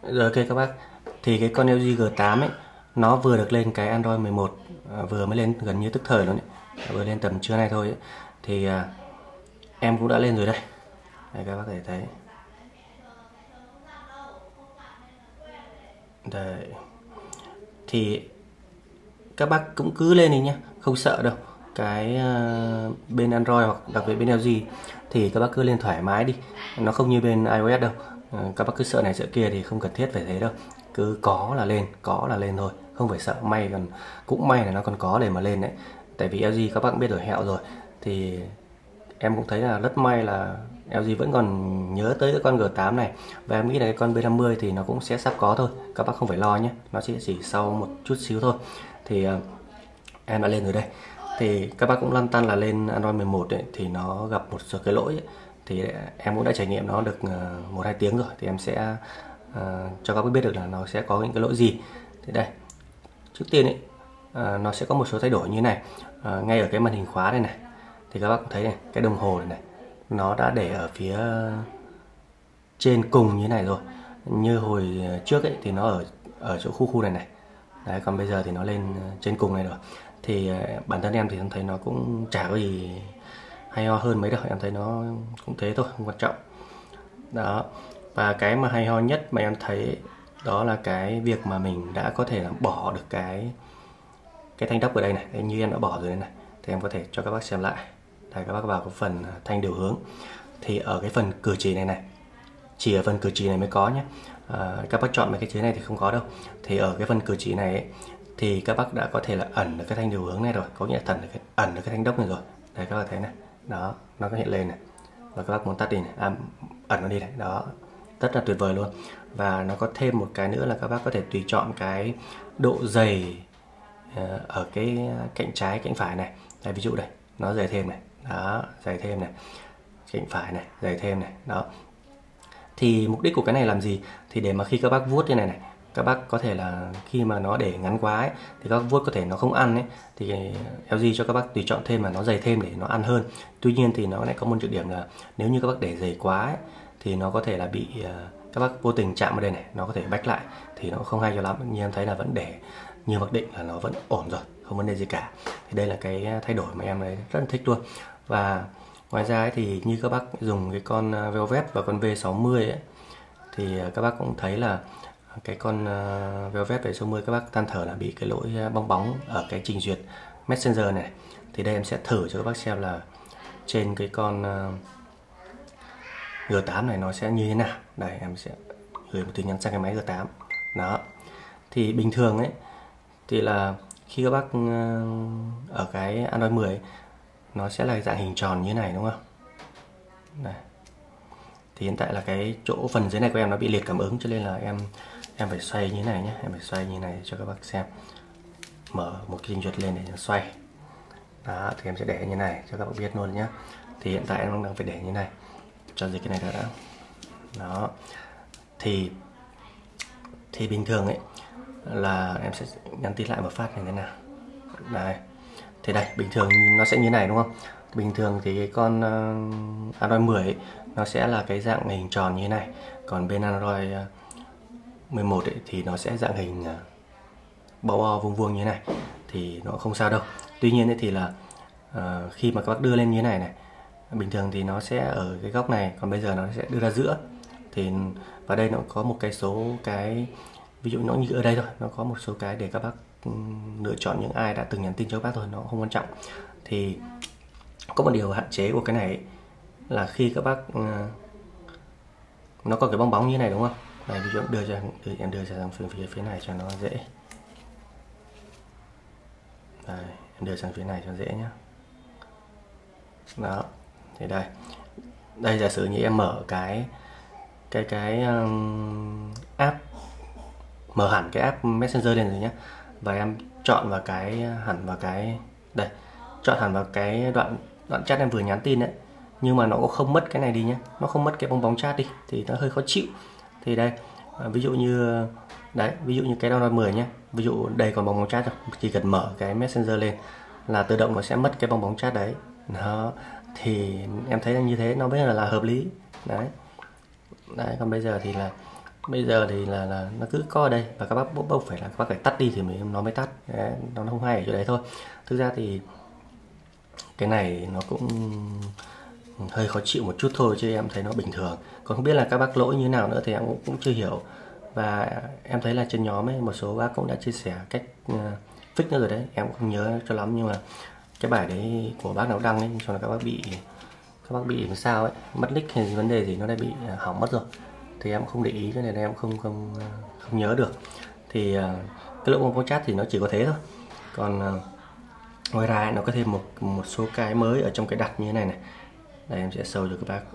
Rồi ok các bác, thì cái con LG G8 ấy nó vừa được lên cái Android 11, vừa mới lên gần như tức thời luôn đấy, vừa lên tầm trưa nay thôi ấy. Thì em cũng đã lên rồi đây. Đây các bác có thể thấy. Đây. Thì các bác cũng cứ lên đi nhé, không sợ đâu. Cái bên Android hoặc đặc biệt bên LG thì các bác cứ lên thoải mái đi, nó không như bên iOS đâu. Các bác cứ sợ này sợ kia thì không cần thiết phải thế đâu, cứ có là lên thôi, không phải sợ. May còn cũng may là nó còn có để mà lên đấy, tại vì LG các bác biết rồi, hẹo rồi. Thì em cũng thấy là rất may là LG vẫn còn nhớ tới cái con G8 này, và em nghĩ là cái con B50 thì nó cũng sẽ sắp có thôi, các bác không phải lo nhé, nó chỉ sau một chút xíu thôi. Thì em đã lên rồi đây. Thì các bác cũng lăn tăn là lên Android 11 ấy, thì nó gặp một số cái lỗi ấy. Thì em cũng đã trải nghiệm nó được 1-2 tiếng rồi, thì em sẽ cho các bác biết được là nó sẽ có những cái lỗi gì. Thì đây, trước tiên ấy, nó sẽ có một số thay đổi như thế này. Ngay ở cái màn hình khóa này này, thì các bác cũng thấy này, cái đồng hồ này nó đã để ở phía trên cùng như thế này rồi. Như hồi trước ấy thì nó ở chỗ khu này này. Đấy, còn bây giờ thì nó lên trên cùng này rồi. Thì bản thân em thì em thấy nó cũng chả có gì hay ho hơn mấy đâu, em thấy nó cũng thế thôi, không quan trọng. Đó. Và cái mà hay ho nhất mà em thấy đó là cái việc mà mình đã có thể là bỏ được cái thanh đốc ở đây này. Đấy, như em đã bỏ rồi đây này, thì em có thể cho các bác xem lại. Đây, các bác vào cái phần thanh điều hướng, thì ở cái phần cử chỉ này này, chỉ ở phần cử chỉ này mới có nhé. Các bác chọn mấy cái chữ này thì không có đâu. Thì ở cái phần cử chỉ này ấy, thì các bác đã có thể là ẩn được cái thanh điều hướng này rồi, có nghĩa là ẩn được cái thanh đốc này rồi. Đây các bác thấy này, đó, nó có hiện lên này, và các bác muốn tắt đi này, ẩn nó đi này, đó, rất là tuyệt vời luôn. Và nó có thêm một cái nữa là các bác có thể tùy chọn cái độ dày ở cái cạnh trái cạnh phải này. Đây, ví dụ đây, nó dày thêm này, đó, dày thêm này, cạnh phải này, dày thêm này, đó. Thì mục đích của cái này làm gì? Thì để mà khi các bác vuốt như này này, các bác có thể là khi mà nó để ngắn quá ấy, thì các bác vuốt có thể nó không ăn ấy, thì LG cho các bác tùy chọn thêm mà nó dày thêm để nó ăn hơn. Tuy nhiên thì nó lại có một nhược điểm là nếu như các bác để dày quá ấy, thì nó có thể là bị các bác vô tình chạm vào đây này, nó có thể bách lại, thì nó không hay cho lắm. Nhưng em thấy là vẫn để như mặc định là nó vẫn ổn rồi, không vấn đề gì cả. Thì đây là cái thay đổi mà em rất là thích luôn. Và ngoài ra ấy, thì như các bác dùng cái con Velvet và con V60 ấy, thì các bác cũng thấy là cái con Velvet V60 các bác than thở là bị cái lỗi bong bóng ở cái trình duyệt Messenger này. Thì đây em sẽ thử cho các bác xem là trên cái con G8 này nó sẽ như thế nào. Đây, em sẽ gửi một tin nhắn sang cái máy G8. Đó. Thì bình thường ấy thì là khi các bác ở cái Android 10 ấy, nó sẽ là dạng hình tròn như thế này đúng không? Đây. Thì hiện tại là cái chỗ phần dưới này của em nó bị liệt cảm ứng, cho nên là em phải xoay như thế này nhé, em phải xoay như thế này cho các bác xem. Mở một cái trình duyệt lên để xoay. Đó, thì em sẽ để như thế này cho các bác biết luôn nhé. Thì hiện tại em đang phải để như thế này cho dịch cái này đã. Đó. Thì bình thường ấy là em sẽ nhắn tin lại một phát này thế nào. Đây. Thì đây, bình thường nó sẽ như thế này đúng không? Bình thường thì cái con Android 10 ấy, nó sẽ là cái dạng hình tròn như thế này. Còn bên Android 11 ấy, thì nó sẽ dạng hình bo bo vuông vuông như thế này. Thì nó không sao đâu. Tuy nhiên ấy, thì là khi mà các bác đưa lên như thế này này, bình thường thì nó sẽ ở cái góc này, còn bây giờ nó sẽ đưa ra giữa. Thì vào đây nó có một cái số cái, ví dụ nó như ở đây thôi, nó có một số cái để các bác lựa chọn những ai đã từng nhắn tin cho các bác thôi, nó không quan trọng. Thì có một điều hạn chế của cái này ấy, là khi các bác nó có cái bong bóng như này đúng không? Đây, ví dụ em đưa ra sang phía này cho nó dễ. Đây, em đưa sang phía này cho dễ nhé. Đó, thì đây giả sử như em mở cái app, mở hẳn cái app Messenger lên rồi nhé, và em chọn vào chọn hẳn vào cái đoạn chat em vừa nhắn tin đấy, nhưng mà nó cũng không mất cái này đi nhé, nó không mất cái bong bóng chat đi thì nó hơi khó chịu. Thì đây, ví dụ như đấy, ví dụ như cái Android 10 nhé, ví dụ đây còn bong bóng chat rồi, chỉ cần mở cái Messenger lên là tự động nó sẽ mất cái bong bóng chat đấy. Đó, thì em thấy như thế nó mới là hợp lý đấy. Còn bây giờ thì là bây giờ thì là nó cứ co ở đây và các bác bốc phải là các bác phải tắt đi thì nó mới tắt. Đấy, nó không hay ở chỗ đấy thôi. Thực ra thì cái này nó cũng hơi khó chịu một chút thôi, chứ em thấy nó bình thường. Còn không biết là các bác lỗi như nào nữa thì em cũng chưa hiểu. Và em thấy là trên nhóm ấy một số bác cũng đã chia sẻ cách fix nữa rồi đấy, em cũng không nhớ cho lắm, nhưng mà cái bài đấy của bác nào đăng ấy, cho là các bác bị làm sao ấy, mất nick hay vấn đề gì nó đã bị hỏng mất rồi, thì em không để ý, cho nên em không nhớ được. Thì cái lỗ bóng chat thì nó chỉ có thế thôi. Còn ngoài ra nó có thêm một số cái mới ở trong cái đặt như thế này này. Đây em sẽ show cho các bác.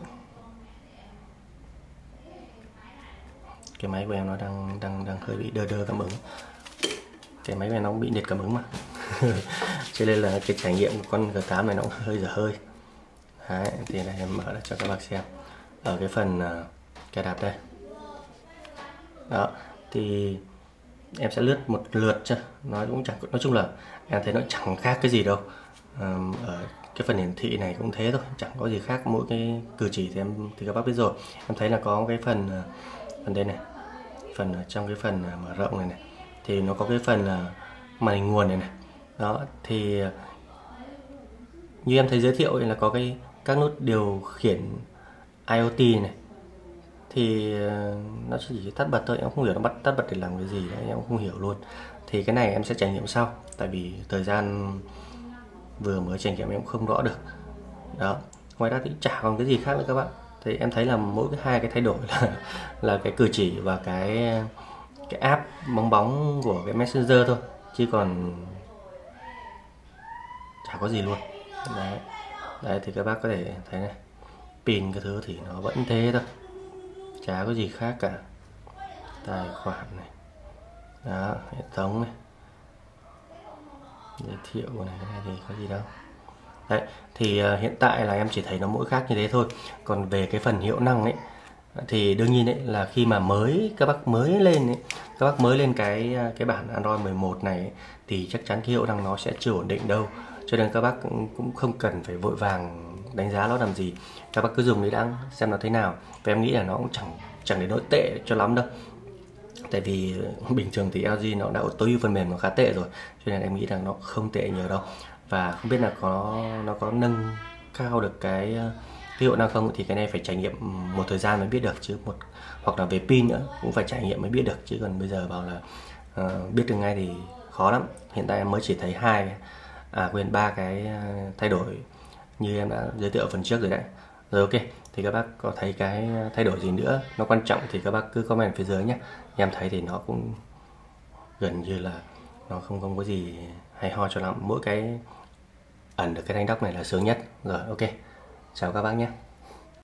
Cái máy của em nó đang hơi bị đơ cảm ứng. Cái máy của em nó cũng bị liệt cảm ứng mà. Cho nên là cái trải nghiệm của con G8 này nó cũng hơi dở hơi. Đấy, thì này em mở ra cho các bác xem. Ở cái phần cài đặt đây. Đó, thì em sẽ lướt một lượt cho nó cũng chẳng, nói chung là em thấy nó chẳng khác cái gì đâu. Ở cái phần hiển thị này cũng thế thôi, chẳng có gì khác, mỗi cái cử chỉ thì các bác biết rồi. Em thấy là có cái phần đây này, phần trong cái phần mở rộng này thì nó có cái phần màn hình nguồn này. Đó, thì như em thấy giới thiệu là có các nút điều khiển IoT này, thì nó chỉ tắt bật thôi, em không hiểu nó tắt bật để làm cái gì đấy, em không hiểu luôn. Thì cái này em sẽ trải nghiệm sau, tại vì thời gian vừa mới trải nghiệm em cũng không rõ được. Đó, ngoài ra thì chả còn cái gì khác nữa các bạn. Thì em thấy là mỗi hai cái thay đổi là cái cử chỉ và cái app bóng của cái Messenger thôi, chứ còn chả có gì luôn. Đấy thì các bác có thể thấy này, pin cái thứ thì nó vẫn thế thôi, chả có gì khác cả. Tài khoản này, đó, hệ thống này, giới thiệu này, cái này thì có gì đâu. Đấy, thì hiện tại là em chỉ thấy nó mỗi khác như thế thôi. Còn về cái phần hiệu năng ấy, thì đương nhiên đấy là khi mà các bác mới lên cái bản Android 11 này ấy, thì chắc chắn cái hiệu năng nó sẽ chưa ổn định đâu. Cho nên các bác cũng không cần phải vội vàng đánh giá nó làm gì. Các bác cứ dùng đấy đã xem nó thế nào. Và em nghĩ là nó cũng chẳng đến nỗi tệ cho lắm đâu. Tại vì bình thường thì LG nó đã tối ưu phần mềm nó khá tệ rồi, cho nên em nghĩ rằng nó không tệ nhiều đâu. Và không biết là nó có nâng cao được cái hiệu năng không, thì cái này phải trải nghiệm một thời gian mới biết được, chứ hoặc là về pin nữa cũng phải trải nghiệm mới biết được, chứ còn bây giờ bảo là biết được ngay thì khó lắm. Hiện tại em mới chỉ thấy ba cái thay đổi như em đã giới thiệu ở phần trước rồi đấy. Rồi, ok, thì các bác có thấy cái thay đổi gì nữa nó quan trọng thì các bác cứ comment phía dưới nhé. Em thấy thì nó cũng gần như là nó không có gì hay ho cho lắm, mỗi cái ẩn được cái thanh đóc này là sướng nhất rồi. Ok, chào các bác nhé.